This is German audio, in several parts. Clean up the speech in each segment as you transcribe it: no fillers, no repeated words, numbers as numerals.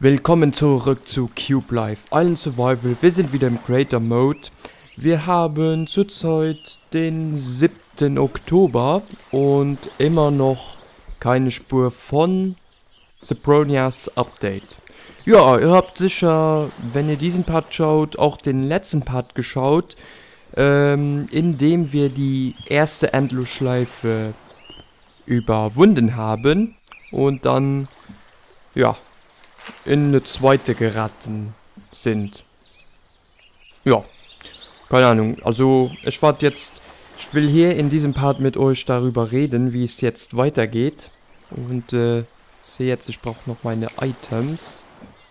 Willkommen zurück zu Cube Life Island Survival. Wir sind wieder im Creator Mode. Wir haben zurzeit den 7. Oktober und immer noch keine Spur von Sobronias Update. Ja, ihr habt sicher, wenn ihr diesen Part schaut, auch den letzten Part geschaut, in dem wir die erste Endlosschleife überwunden haben und dann, ja, in eine zweite geraten sind. Ja, keine Ahnung. Also ich will hier in diesem Part mit euch darüber reden, wie es jetzt weitergeht. Und sehe jetzt, ich brauche noch meine Items.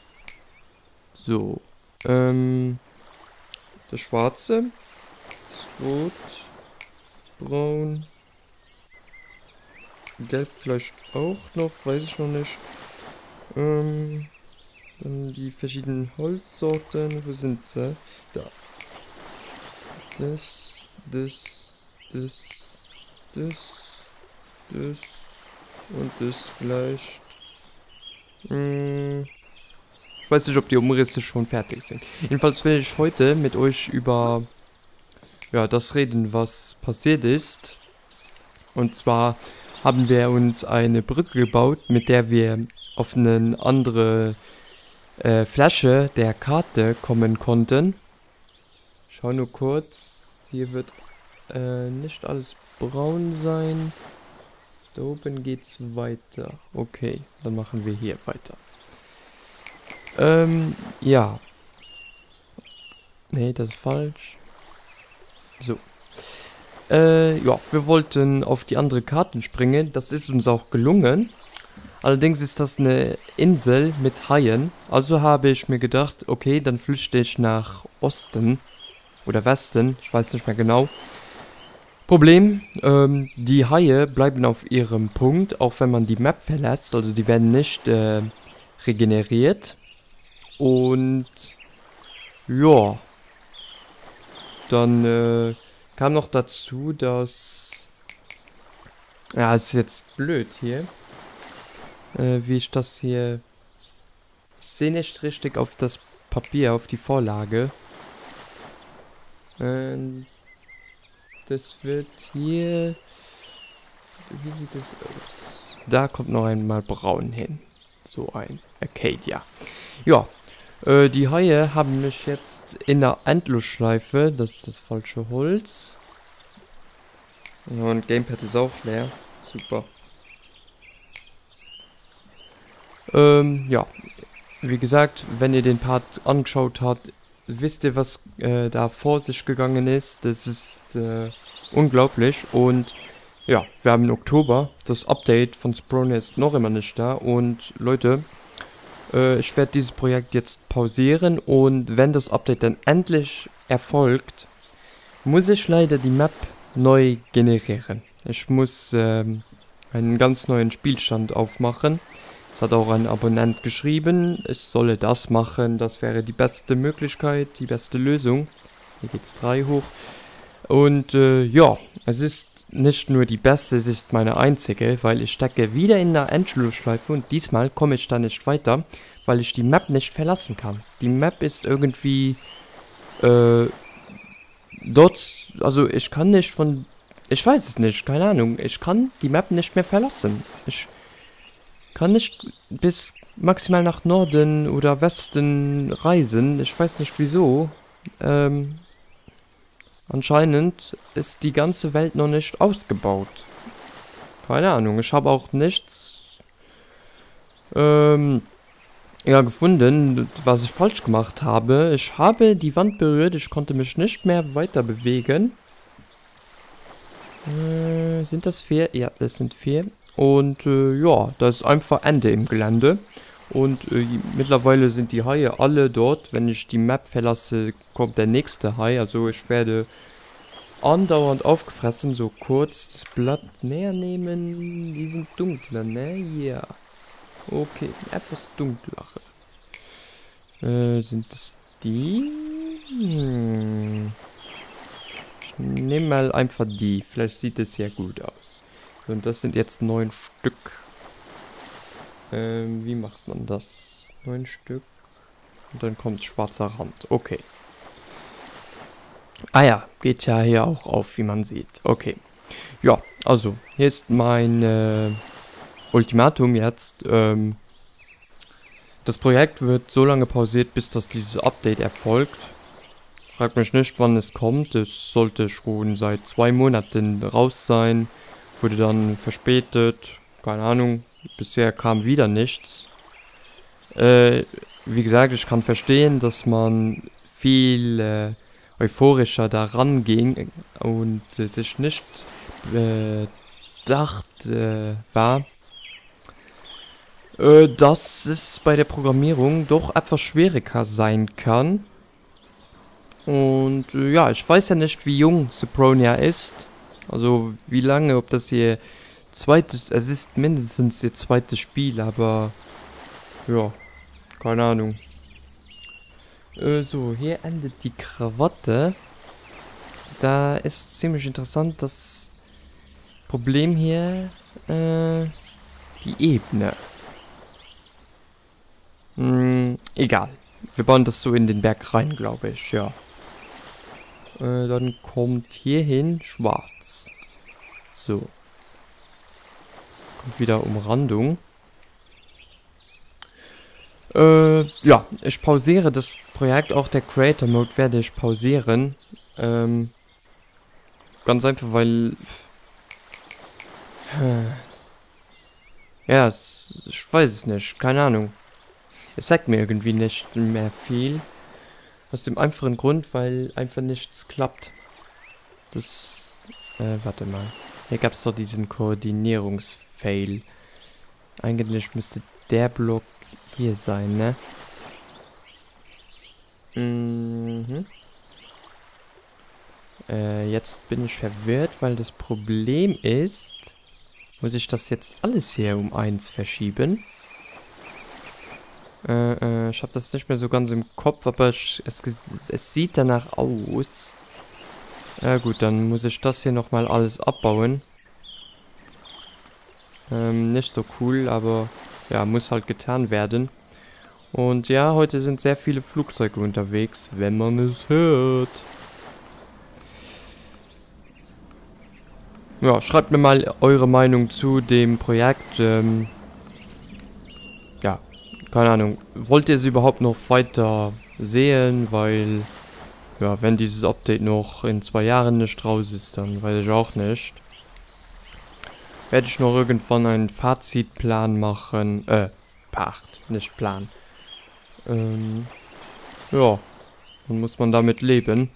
So, das Schwarze ist rot, braun, gelb vielleicht auch noch, weiß ich noch nicht. Dann die verschiedenen Holzsorten, wo sind sie? Da. Das und das vielleicht. Ich weiß nicht, ob die Umrisse schon fertig sind. Jedenfalls will ich heute mit euch über das reden, was passiert ist. Und zwar haben wir uns eine Brücke gebaut, mit der wir auf eine andere Fläche der Karte kommen konnten. Schau nur kurz. Hier wird nicht alles braun sein. Da oben geht's weiter. Okay, dann machen wir hier weiter. Ja. Nee, das ist falsch. So. Ja, wir wollten auf die andere Karten springen. Das ist uns auch gelungen. Allerdings ist das eine Insel mit Haien. Also habe ich mir gedacht, okay, dann flüchte ich nach Osten oder Westen. Ich weiß nicht mehr genau. Problem, die Haie bleiben auf ihrem Punkt, auch wenn man die Map verlässt. Also die werden nicht regeneriert. Und ja, dann kam noch dazu, dass... Ja, es ist jetzt blöd hier. Wie ich das hier... Ich sehe nicht richtig auf das Papier, auf die Vorlage. Das wird hier... Wie sieht das aus? Da kommt noch einmal braun hin. So ein Acadia. Ja, die Haie haben mich jetzt in der Endlosschleife. Das ist das falsche Holz. Und Gamepad ist auch leer. Super. Ja, wie gesagt, wenn ihr den Part angeschaut habt, wisst ihr, was da vor sich gegangen ist. Das ist unglaublich. Und ja, wir haben Oktober. Das Update von Sobronias ist noch immer nicht da. Und Leute, ich werde dieses Projekt jetzt pausieren. Und wenn das Update dann endlich erfolgt, muss ich leider die Map neu generieren. Ich muss einen ganz neuen Spielstand aufmachen. Es hat auch ein Abonnent geschrieben, ich solle das machen, das wäre die beste Möglichkeit, die beste Lösung. Hier geht's 3 hoch. Und ja, es ist nicht nur die beste, es ist meine einzige, weil ich stecke wieder in der Endlosschleife und diesmal komme ich da nicht weiter, weil ich die Map nicht verlassen kann. Die Map ist irgendwie dort, also ich kann nicht von, ich weiß es nicht, keine Ahnung, ich kann die Map nicht mehr verlassen. Ich kann nicht bis maximal nach Norden oder Westen reisen. Ich weiß nicht wieso. Anscheinend ist die ganze Welt noch nicht ausgebaut. Keine Ahnung. Ich habe auch nichts gefunden, was ich falsch gemacht habe. Ich habe die Wand berührt. Ich konnte mich nicht mehr weiter bewegen. Sind das 4? Ja, das sind 4. Und ja, da ist einfach Ende im Gelände. Und mittlerweile sind die Haie alle dort. Wenn ich die Map verlasse, kommt der nächste Hai. Also ich werde andauernd aufgefressen. So kurz das Blatt näher nehmen. Die sind dunkler, ne? Ja. Okay, etwas dunklere. Sind es die? Ich nehme mal einfach die. Vielleicht sieht es ja gut aus. Und das sind jetzt 9 Stück. Wie macht man das? 9 Stück. Und dann kommt schwarzer Rand. Okay. Ah ja, geht ja hier auch auf, wie man sieht. Okay. Ja, also, hier ist mein Ultimatum jetzt. Das Projekt wird so lange pausiert, bis dass dieses Update erfolgt. Fragt mich nicht, wann es kommt. Es sollte schon seit 2 Monaten raus sein. Wurde dann verspätet. Keine Ahnung. Bisher kam wieder nichts. Wie gesagt, ich kann verstehen, dass man viel euphorischer daran ging und sich nicht bedacht war, dass es bei der Programmierung doch etwas schwieriger sein kann. Und ja, ich weiß ja nicht, wie jung Sopronia ist. Also wie lange, ob das ihr zweites, es ist mindestens ihr zweites Spiel, aber ja, keine Ahnung. So, hier endet die Krawatte. Da ist ziemlich interessant das Problem hier, die Ebene. Egal. Wir bauen das so in den Berg rein, glaube ich, ja. Dann kommt hierhin schwarz. So. Kommt wieder Umrandung. Ja, ich pausiere das Projekt, auch der Creator Mode werde ich pausieren. Ganz einfach, weil... Ja, ich weiß es nicht, keine Ahnung. Es sagt mir irgendwie nicht mehr viel. Aus dem einfachen Grund, weil einfach nichts klappt. Das... warte mal. Hier gab es doch diesen Koordinierungsfail. Eigentlich müsste der Block hier sein, ne? Jetzt bin ich verwirrt, weil das Problem ist... Muss ich das jetzt alles hier um 1 verschieben? Ich habe das nicht mehr so ganz im Kopf, aber es sieht danach aus. Ja gut, dann muss ich das hier nochmal alles abbauen. Nicht so cool, aber ja, muss halt getan werden. Und ja, heute sind sehr viele Flugzeuge unterwegs, wenn man es hört. Ja, schreibt mir mal eure Meinung zu dem Projekt. Ja, keine Ahnung. Wollt ihr es überhaupt noch weiter sehen? Weil, ja, wenn dieses Update noch in 2 Jahren nicht raus ist, dann weiß ich auch nicht. Werde ich noch irgendwann einen Fazitplan machen. Part, nicht Plan. Ja, dann muss man damit leben.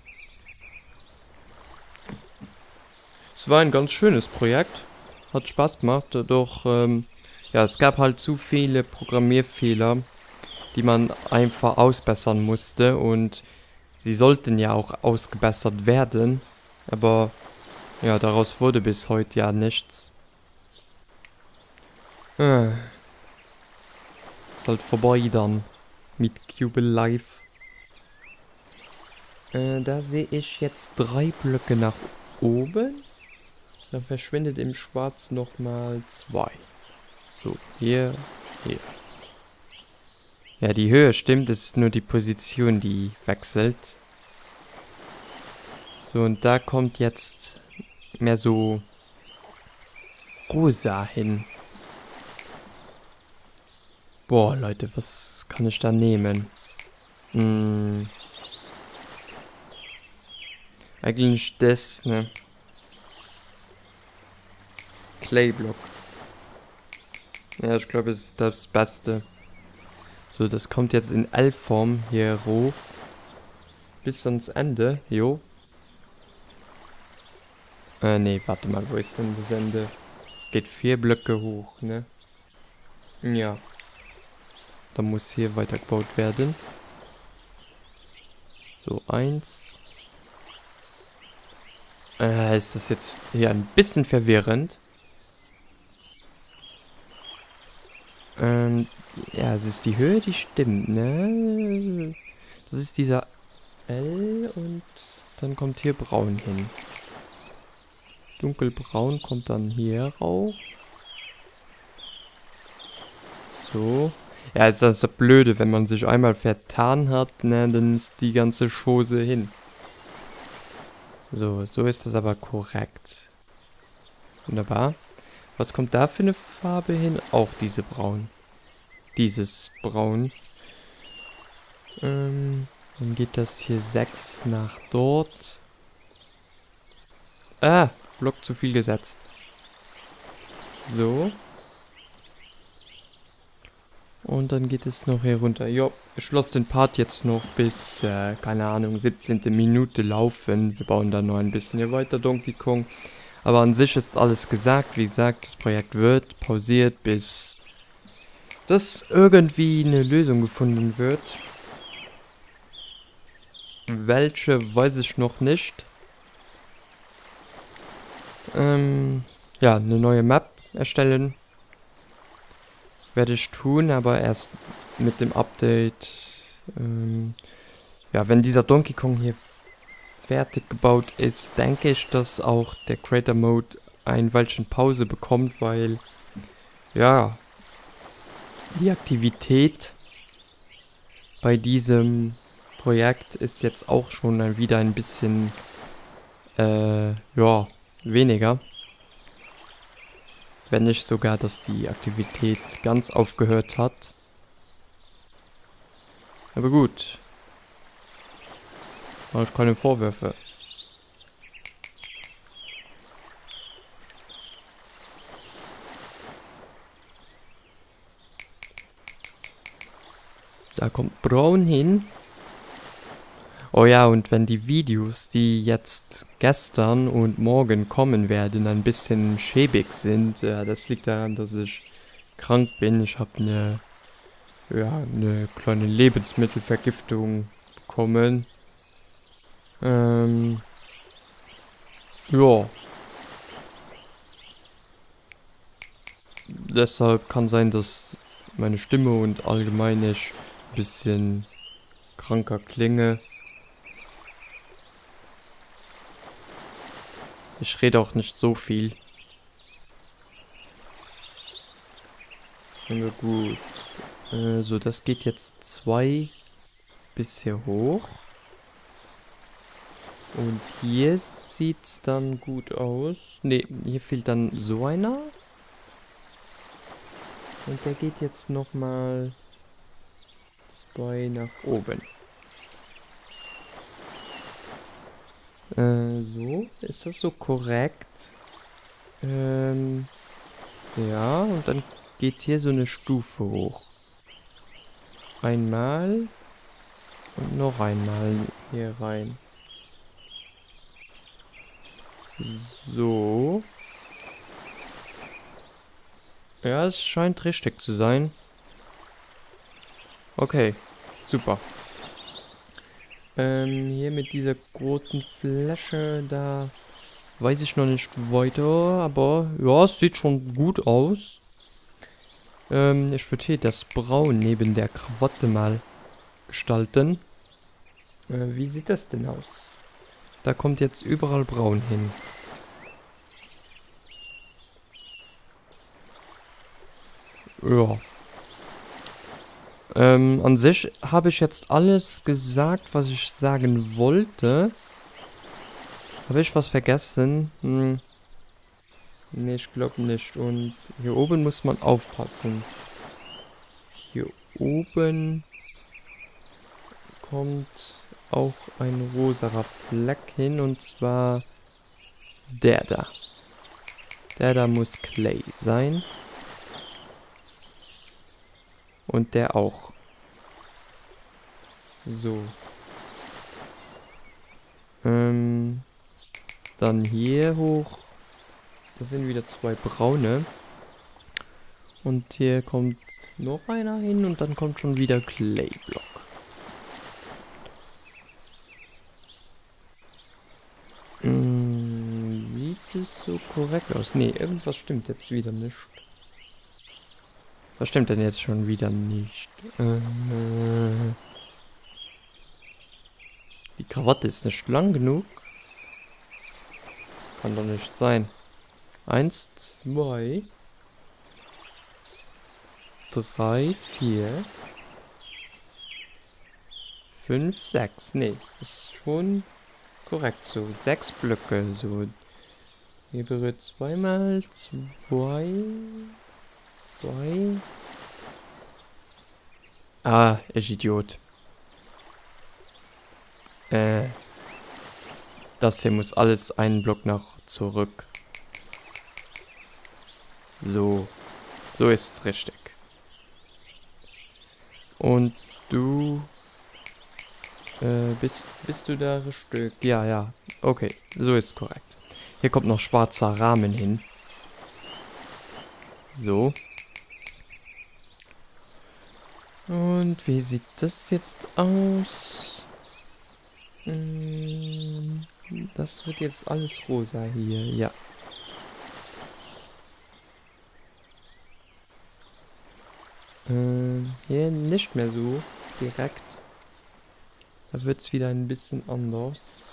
Es war ein ganz schönes Projekt. Hat Spaß gemacht, doch ja, es gab halt zu viele Programmierfehler, die man einfach ausbessern musste und sie sollten ja auch ausgebessert werden, aber ja, daraus wurde bis heute ja nichts. Ist halt vorbei dann mit Cubel Live. Da sehe ich jetzt 3 Blöcke nach oben. Dann verschwindet im Schwarz nochmal 2. So, hier, hier. Ja, die Höhe stimmt, es ist nur die Position, die wechselt. So, und da kommt jetzt mehr so rosa hin. Boah, Leute, was kann ich da nehmen? Eigentlich das, ne? Clayblock. Ja, ich glaube, es ist das Beste. So, das kommt jetzt in L-Form hier hoch. Bis ans Ende, jo. Nee, warte mal, wo ist denn das Ende? Es geht 4 Blöcke hoch, ne? Ja. Da muss hier weitergebaut werden. So, 1. Ist das jetzt hier ein bisschen verwirrend? Ja, es ist die Höhe, die stimmt, ne? Das ist dieser L und dann kommt hier braun hin. Dunkelbraun kommt dann hier rauf. So. Ja, ist das Blöde, wenn man sich einmal vertan hat, ne, dann ist die ganze Chose hin. So, so ist das aber korrekt. Wunderbar. Was kommt da für eine Farbe hin? Auch diese Braun. Dieses Braun. Dann geht das hier 6 nach dort. Ah, Block zu viel gesetzt. So. Und dann geht es noch hier runter. Jo, ich schloss den Part jetzt noch bis, keine Ahnung, 17. Minute laufen. Wir bauen dann noch ein bisschen hier weiter, Donkey Kong. Aber an sich ist alles gesagt. Wie gesagt, das Projekt wird pausiert, bis das irgendwie eine Lösung gefunden wird. Welche, weiß ich noch nicht. Ja, eine neue Map erstellen. Werde ich tun, aber erst mit dem Update. Ja, wenn dieser Donkey Kong hier fertig gebaut ist, denke ich, dass auch der Creator Mode ein Weilchen Pause bekommt, weil ja, die Aktivität bei diesem Projekt ist jetzt auch schon wieder ein bisschen ja, weniger. Wenn nicht sogar, dass die Aktivität ganz aufgehört hat. Aber gut. Mache ich keine Vorwürfe. Da kommt Braun hin. Oh ja, und wenn die Videos, die jetzt gestern und morgen kommen werden, ein bisschen schäbig sind, ja, das liegt daran, dass ich krank bin. Ich habe eine kleine Lebensmittelvergiftung bekommen. Ja. Deshalb kann sein, dass meine Stimme und allgemein ich ein bisschen kranker klinge. Ich rede auch nicht so viel. Na gut. So, das geht jetzt 2 bis hier hoch. Und hier sieht's dann gut aus. Ne, hier fehlt dann so einer. Und der geht jetzt nochmal 2 nach oben. So, ist das so korrekt? Ja, und dann geht hier so eine Stufe hoch. Einmal und noch einmal hier rein. So. Ja, es scheint richtig zu sein. Okay, super. Hier mit dieser großen Fläche, da weiß ich noch nicht weiter, aber ja, es sieht schon gut aus. Ich würde hier das Braun neben der Krawatte mal gestalten. Wie sieht das denn aus? Da kommt jetzt überall Braun hin. Ja. An sich habe ich jetzt alles gesagt, was ich sagen wollte. Habe ich was vergessen? Ne, ich glaube nicht. Und hier oben muss man aufpassen. Hier oben kommt auch ein rosarer Fleck hin, und zwar der da. Der da muss Clay sein. Und der auch. So. Dann hier hoch. Das sind wieder 2 braune. Und hier kommt noch einer hin und dann kommt schon wieder Clayblock. Sieht es so korrekt aus? Ne, irgendwas stimmt jetzt wieder nicht. Was stimmt denn jetzt schon wieder nicht? Die Krawatte ist nicht lang genug. Kann doch nicht sein. 1, 2, 3, 4, 5, 6. Nee, ist schon korrekt so. 6 Blöcke, so. Hier berührt zweimal, 2, 2. Ah, ich Idiot. Das hier muss alles einen Block noch zurück. So. So ist es richtig. Und du... bist du da richtig? Ja, ja. Okay, so ist korrekt. Hier kommt noch schwarzer Rahmen hin. So. Und wie sieht das jetzt aus? Das wird jetzt alles rosa hier, ja. Hier nicht mehr so direkt. Da wird es wieder ein bisschen anders.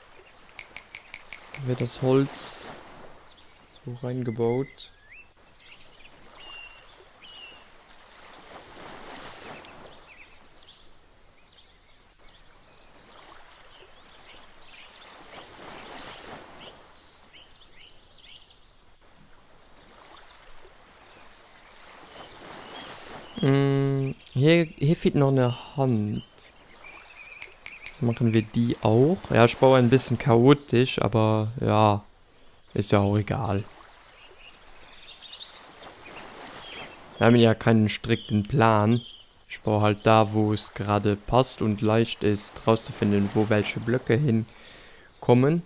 Da wird das Holz so reingebaut. Hier fehlt noch eine Hand. Machen wir die auch? Ja, ich baue ein bisschen chaotisch, aber ja, ist ja auch egal. Wir haben ja keinen strikten Plan. Ich baue halt da, wo es gerade passt und leicht ist, rauszufinden, wo welche Blöcke hinkommen.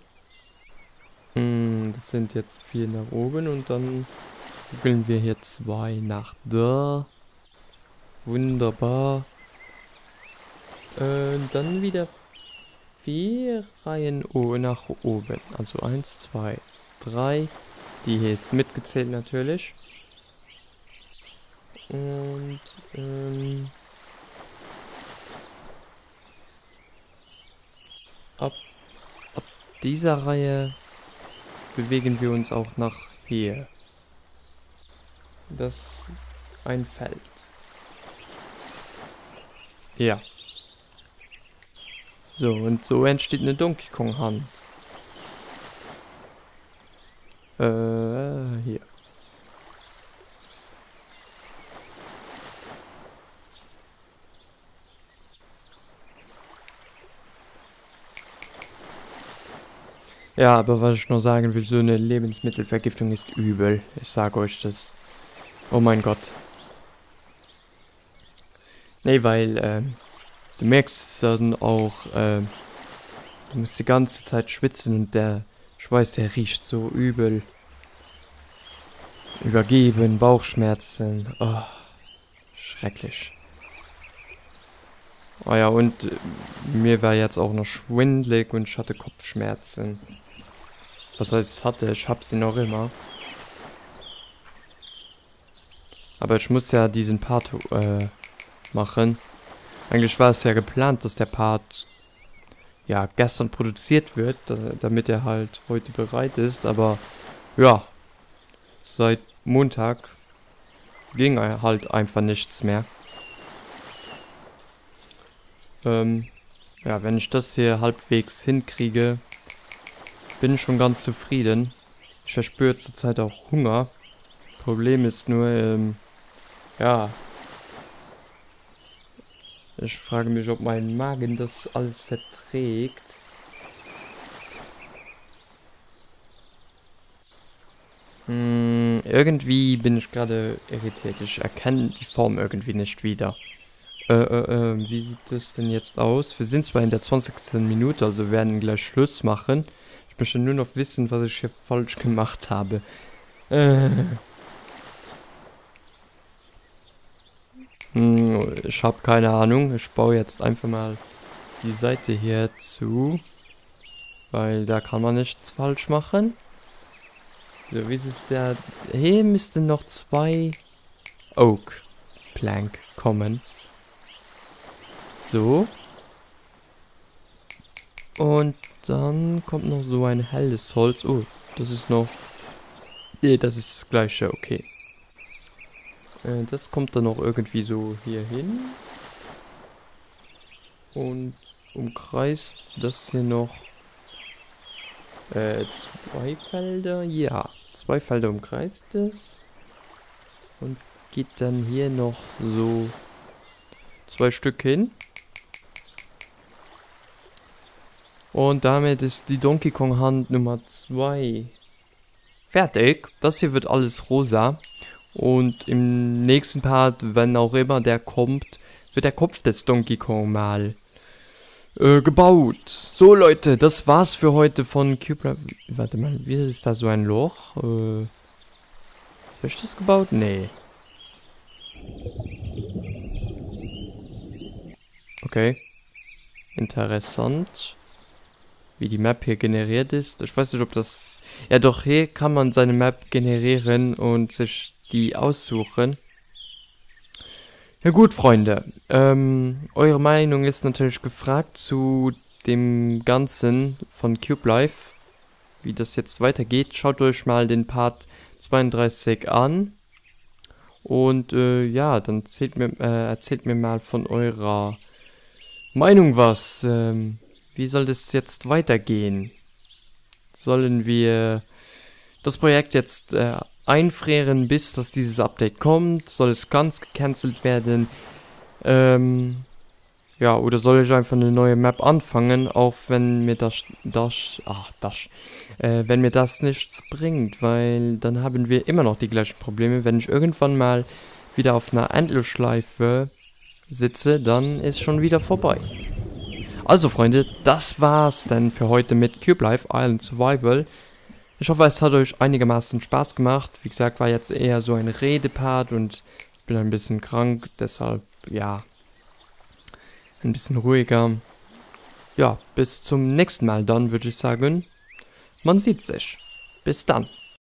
Das sind jetzt 4 nach oben und dann googeln wir hier 2 nach da. Wunderbar. Dann wieder 4 Reihen nach oben. Also 1, 2, 3. Die hier ist mitgezählt natürlich. Und ab dieser Reihe bewegen wir uns auch nach hier. Das ein Feld. Ja. So, und so entsteht eine Donkey Kong Hand. Hier. Ja, aber was ich noch sagen will, so eine Lebensmittelvergiftung ist übel. Ich sage euch das. Oh mein Gott. Nee, weil, du merkst es dann auch, du musst die ganze Zeit schwitzen und der Schweiß, der riecht so übel. Übergeben, Bauchschmerzen. Oh, schrecklich. Oh ja, und mir war jetzt auch noch schwindelig und ich hatte Kopfschmerzen. Was heißt hatte? Ich hab sie noch immer. Aber ich muss ja diesen Part machen. Eigentlich war es ja geplant, dass der Part ja gestern produziert wird, damit er halt heute bereit ist. Aber ja, seit Montag ging halt einfach nichts mehr. Ja, wenn ich das hier halbwegs hinkriege, bin ich schon ganz zufrieden. Ich verspüre zurzeit auch Hunger. Problem ist nur, ja, ich frage mich, ob mein Magen das alles verträgt. Irgendwie bin ich gerade irritiert. Ich erkenne die Form irgendwie nicht wieder. Wie sieht das denn jetzt aus? Wir sind zwar in der 20. Minute, also werden gleich Schluss machen. Ich möchte nur noch wissen, was ich hier falsch gemacht habe. Ich habe keine Ahnung. Ich baue jetzt einfach mal die Seite hier zu. Weil da kann man nichts falsch machen. So, wie ist es der... Hier müssten noch 2 Oak Plank kommen. So. Und dann kommt noch so ein helles Holz. Oh, das ist noch... Nee, das ist das gleiche, okay. Das kommt dann noch irgendwie so hier hin. Und umkreist das hier noch 2 Felder. Ja, 2 Felder umkreist es. Und geht dann hier noch so 2 Stück hin. Und damit ist die Donkey Kong Hand Nummer 2 fertig. Das hier wird alles rosa. Und im nächsten Part, wenn auch immer der kommt, wird der Kopf des Donkey Kong mal gebaut. So Leute, das war's für heute von Cube. Warte mal, wie ist da so ein Loch? Hab ich das gebaut? Nee. Okay. Interessant. Wie die Map hier generiert ist. Ich weiß nicht, ob das... Ja doch, hier kann man seine Map generieren und sich die aussuchen. Ja gut, Freunde. Eure Meinung ist natürlich gefragt zu dem Ganzen von Cube Life. Wie das jetzt weitergeht. Schaut euch mal den Part 32 an. Und ja, dann erzählt mir mal von eurer Meinung was. Wie soll das jetzt weitergehen? Sollen wir das Projekt jetzt einfrieren, bis dass dieses Update kommt? Soll es ganz gecancelt werden? Ja, oder soll ich einfach eine neue Map anfangen, auch wenn mir wenn mir das nichts bringt, weil dann haben wir immer noch die gleichen Probleme. Wenn ich irgendwann mal wieder auf einer Endlosschleife sitze, dann ist schon wieder vorbei. Also Freunde, das war's dann für heute mit Cube Life Island Survival. Ich hoffe, es hat euch einigermaßen Spaß gemacht. Wie gesagt, war jetzt eher so ein Redepart und ich bin ein bisschen krank, deshalb, ja, ein bisschen ruhiger. Ja, bis zum nächsten Mal dann, würde ich sagen. Man sieht sich. Bis dann.